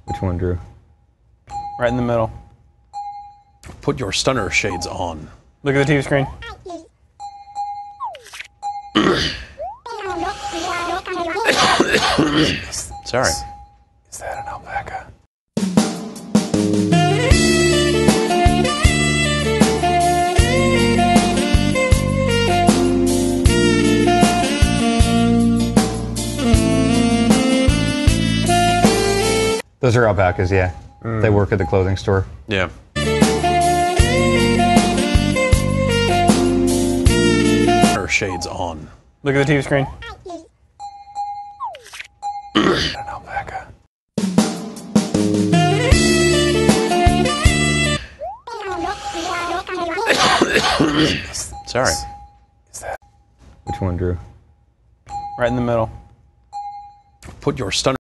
Which one, Drew? Right in the middle. Put your stunner shades on. Look at the TV screen. Sorry. Is that an alpaca? Those are alpacas, yeah. They work at the clothing store. Yeah. Shades on. Look at the TV screen. Is that an alpaca? Sorry. Is that Which one, Drew? right in the middle? Put your stunner